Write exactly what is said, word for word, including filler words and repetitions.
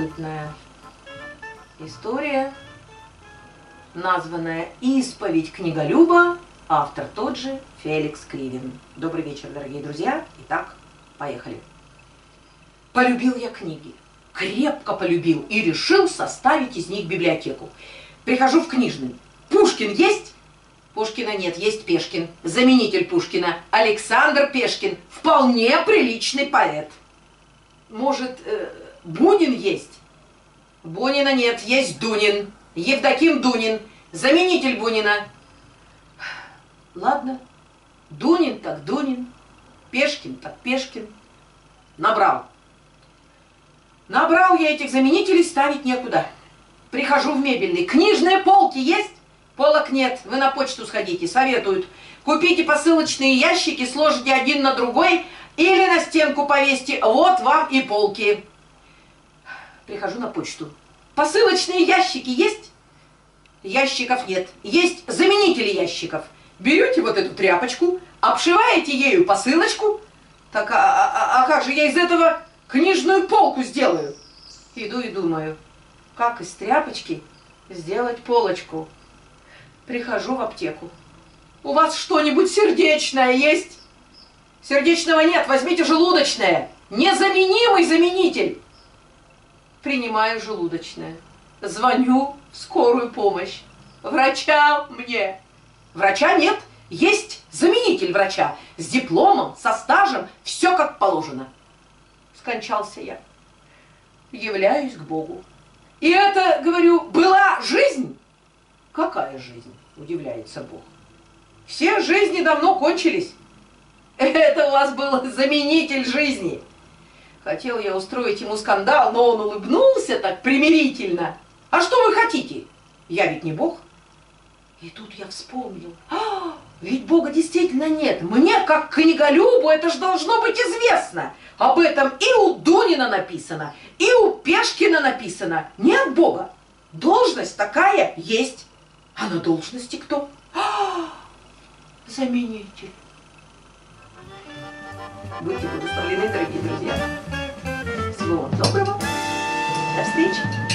любопытная история, названная «Исповедь книголюба», автор тот же Феликс Кривин. Добрый вечер, дорогие друзья. Итак, поехали. Полюбил я книги, крепко полюбил и решил составить из них библиотеку. Прихожу в книжный. Пушкин есть? Пушкина нет, есть Пешкин, заменитель Пушкина, Александр Пешкин, вполне приличный поэт. Может, э, Бунин есть? Бунина нет, есть Дунин, Евдоким Дунин, заменитель Бунина. Ладно, Дунин так Дунин, Пешкин так Пешкин. Набрал. Набрал я этих заменителей, ставить некуда. Прихожу в мебельный. Книжные полки есть? Полок нет. Вы на почту сходите, советуют. Купите посылочные ящики, сложите один на другой или на стенку повесьте. Вот вам и полки. Прихожу на почту. Посылочные ящики есть? Ящиков нет. Есть заменители ящиков. Берете вот эту тряпочку, обшиваете ею посылочку. Так, а, а, а как же я из этого книжную полку сделаю? Иду и думаю, как из тряпочки сделать полочку. Прихожу в аптеку. У вас что-нибудь сердечное есть? Сердечного нет, возьмите желудочное. Незаменимый заменитель. Принимаю желудочное. Звоню в скорую помощь. Врача мне. Врача нет. Есть заменитель врача. С дипломом, со стажем. Все как положено. Скончался я. Являюсь к Богу. И это, говорю, была жизнь? Какая жизнь? Удивляется Бог. Все жизни давно кончились. Это у вас был заменитель жизни. Хотел я устроить ему скандал, но он улыбнулся так примирительно. А что вы хотите? Я ведь не Бог. И тут я вспомнил. А, ведь Бога действительно нет. Мне, как книголюбу, это же должно быть известно. Об этом и у Дунина написано, и у Пешкина написано. Нет Бога. Должность такая есть. А на должности кто? А, заменитель. Будьте благословлены, дорогие друзья. Всего вам доброго. До встречи.